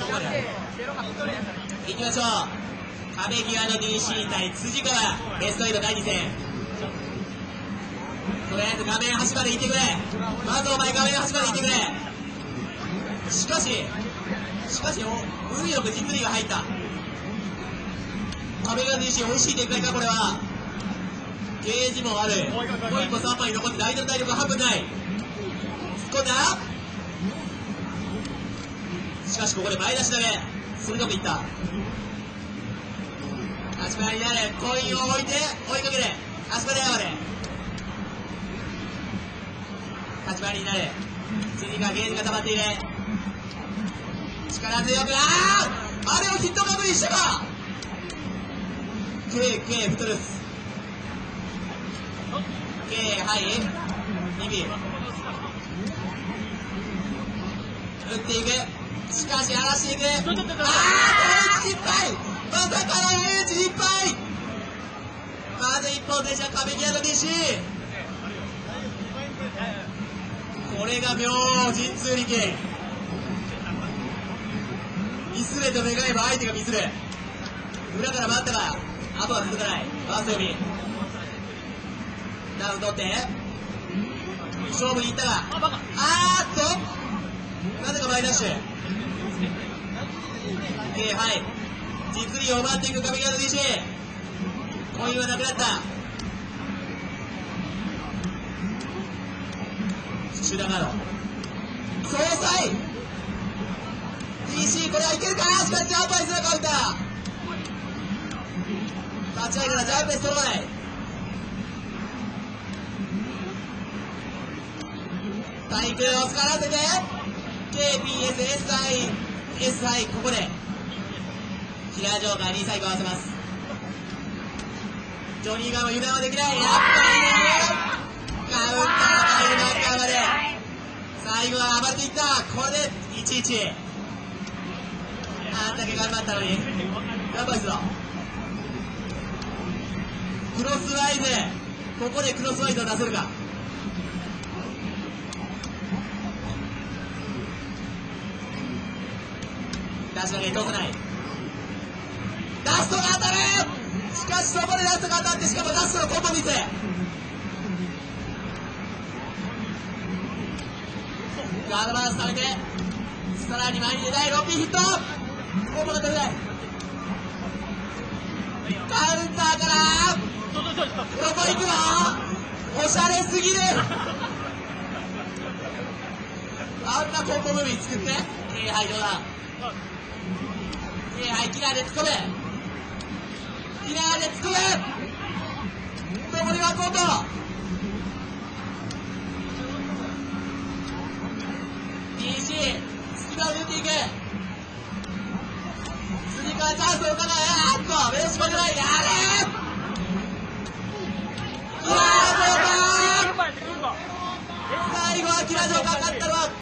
いきましょう。壁際の DC 対辻川、ベスト8第2戦。とりあえず画面端まで行ってくれ。まずお前画面端まで行ってくれ。しかし運よく実利が入った。壁際の DC 美味しい展開か。これはゲージもある。もう1個3枚残って相手の体力半分ない。突っ込んだ。しかしここで前出し投げ鋭くいった。足早になる。コインを置いて追いかける。足早まで立ち回りになる。次がゲージが溜まっている。力強くあれをヒットカムにしたか。K フットルス K はい2尾打っていく。しかし荒らしていく。この位置失敗。まさかの位置失敗。まず一本でした壁際の DC。 これが妙神通力。ミスれと願えば相手がミスる。裏から回ったがあとは続かない。ファースト読みダウン取って勝負に行ったがなぜか前ダッシュ。はい実利を奪っていく壁際の DC。 コインはなくなった。集団ガード総裁 DC これはいけるか。しかしジャンプアイスのカウンター。立ち上げたらジャンプで揃わない。対空を使わせて KPSSI ここでキラージョーカーに最後合わせます。ジョニー側も油断はできない。やっぱりねカウンターがいるマッカーまで最後は暴れていった。これで11。あんだけ頑張ったのにやばいっすよ。クロスワイズここでクロスワイズを出せるか。出し投げ通さない。ラストが当たる。しかしそこでラストが当たってしかもラストのコンボミス。ガードバランスされてさらに前に出ない。ロッピーヒットコンボが取れない。カウンターからどこ行くの。おしゃれすぎる。あんなコンボムービー作ってはいどうだ。はいキラーで突っ込む。キラーで突っ込む。どこにはコンボ。DC 隙間を抜いていく。次からチャンスを伺う。ベースまでない。やれ最後はキラージョーカー勝ったの